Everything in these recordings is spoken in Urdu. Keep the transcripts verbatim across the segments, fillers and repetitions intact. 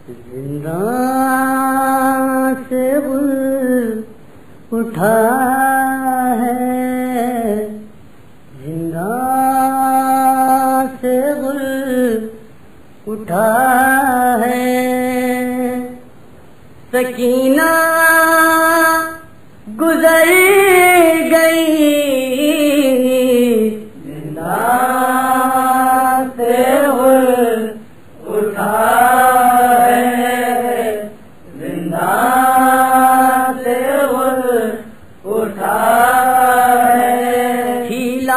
زندہ سے گل اٹھا ہے، زندہ سے گل اٹھا ہے، سکینہ گزر گئی، زندہ سے گل اٹھا ہے، زندہ سے گل اٹھا ہے، ہیلا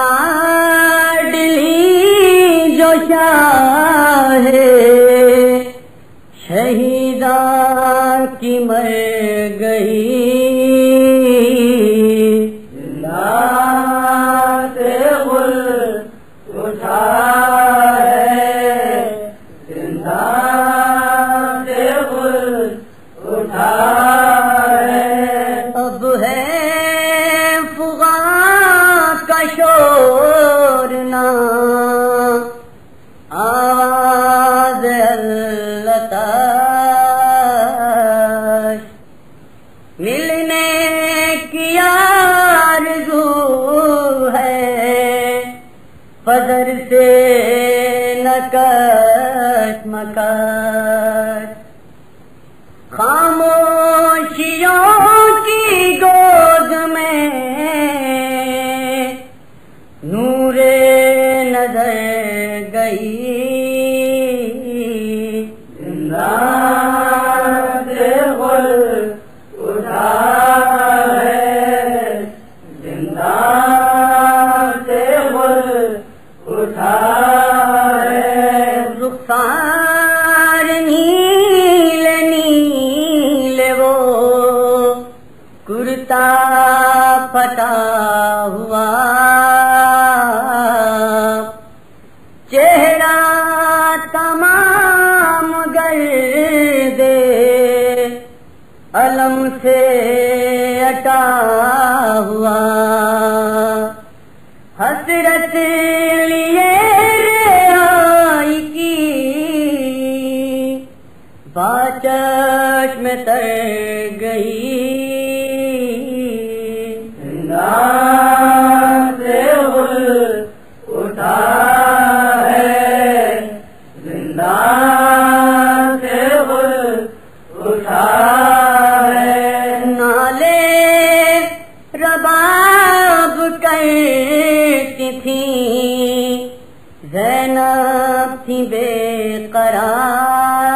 ڈلی جو شاہ شہیدہ کی مر گئی، زندہ سے گل اٹھا ہے، زندہ سے گل اٹھا ہے، اب ہے فغاں کا شور نہ آواز التاش، ملنے کی آرزو ہے، فضر سے نکش مکش، خاموشیوں کی گود میں نور نظر گئی، زندہ سے گل اٹھا ہے، زندہ سے گل اٹھا ہے، رخسار نیل نیل وہ کرتا پھٹا ہوا، چہرہ تمام گرد علم سے اٹا ہوا، حسرت لیے رہائی کی باچش میں تر گئی، زندہ سے گل اٹھا ہے، زندہ سے گل اٹھا ہے، نالے رباب کرتی تھی زینب تھی بے قرار،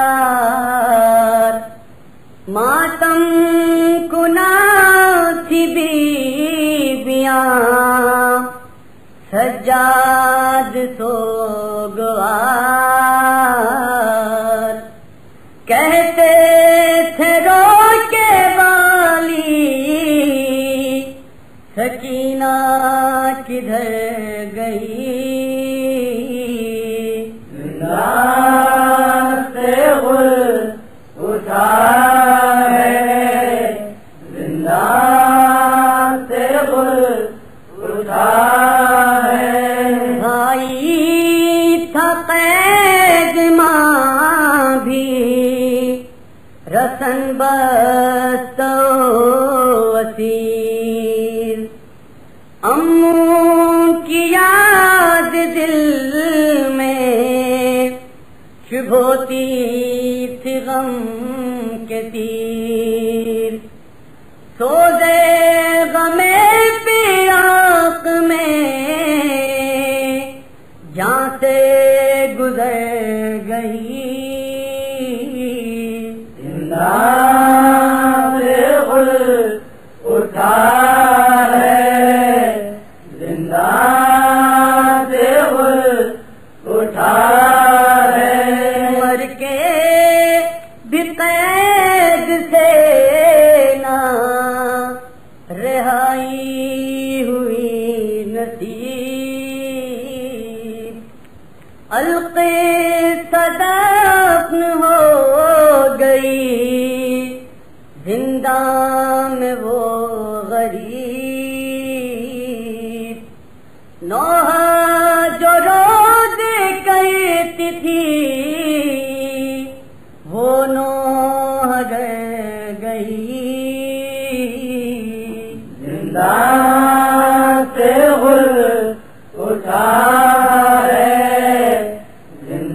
ماتم کنا تھی بیویاں سجاد سوگوار، کہتے تھے رو کے والی سکینہ کدھر گئی، زندہ سے گل اٹھا ہے، زندہ سے گل اٹھا ہے، بھائی تھا قید ماں بھی رسن بست اسیر، اموں کی یاد دل میں چبھوتی تھی غم کے تیر، سوزے غم فراق میں جہاں سے گزر گئی، زندہ سے گل اٹھا ہے، زندہ سے گل اٹھا ہے، مر کے بھی قید سے نہ رہائی ہوئی نصیب، القِ صدفن ہو گئی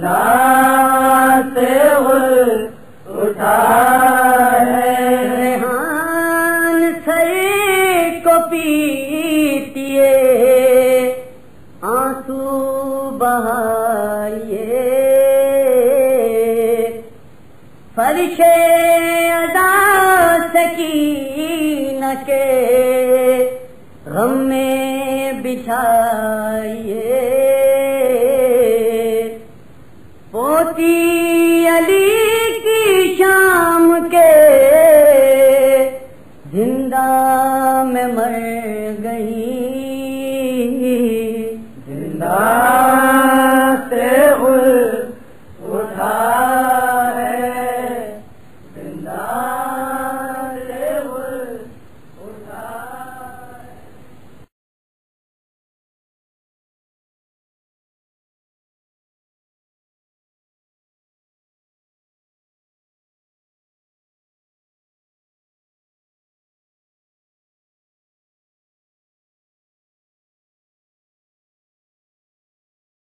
زندہ سے غل اٹھا ہے ریحان سر کو پیٹیے آنسو بہائیے فرش ادا سکینہ کے غم میں بچھائیے پوتی علی